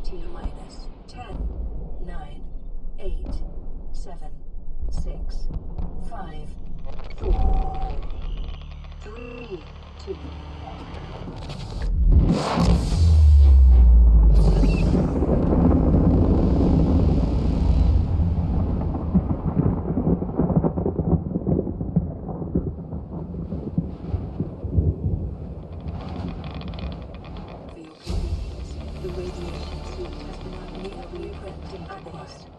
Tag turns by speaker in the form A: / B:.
A: T minus 10, 9, 8, 7, 6, 5, 4, 3, 2. The radiation suit has been nearly equipped into this.